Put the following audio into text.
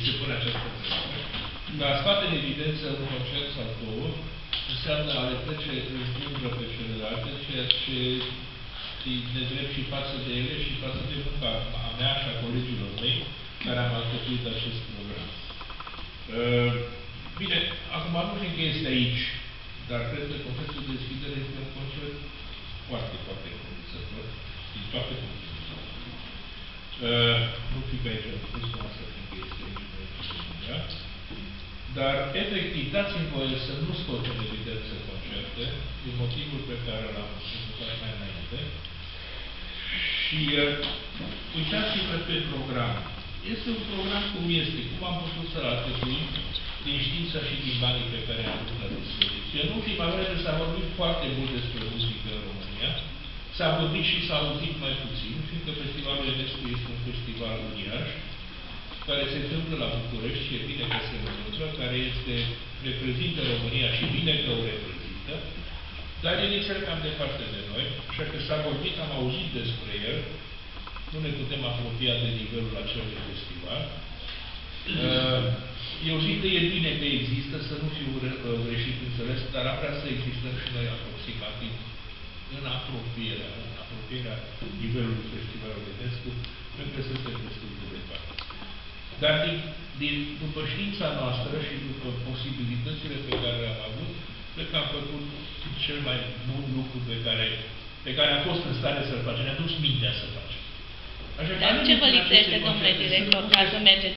se pune această întrebare. Dar a scoate în evidență un concert sau două înseamnă a le trece în umbră pe celelalte, ceea ce e nedrept și față de ele și față de munca a mea și a colegilor mei care am alcătuit acest program. Bine, acum nu cred că este aici, dar cred că concertul de deschidere este un concert foarte, foarte convingător din toate punctele de vedere. Nu știu că aici am spus cum asta cred că este aici, dar efectiv dați-mi voie să nu scot în evidență concerte din motivul pe care l-am explicat mai înainte și uitați-vă pe program. Este un program cum este, cum am putut să-l alcătuim din știința și din banii pe care am avut la dispoziție. În ultima vreme s-a vorbit foarte mult despre muzică în România. S-a vorbit și s-a auzit mai puțin, fiindcă Festivalul Enescu este un festival uriaș, care se întâmplă la București și e bine că se întâmplă, care reprezintă România și bine că o reprezintă, dar el este cam departe de noi, așa că s-a vorbit, am auzit despre el, nu ne putem apropia de nivelul acelui festival. Eu zic că e bine că există, să nu fiu greșit înțeles, dar am vrea să existăm și noi aproximativ în apropierea nivelului festivalului Enescu, pentru că suntem destul de departe. Dar după știința noastră și după posibilitățile pe care le-am avut, cred că am făcut cel mai bun lucru pe care am fost în stare să-l facem. Ne-a dus mintea să facem. Dar ce vă lipsește, domnule director, ca să mergeți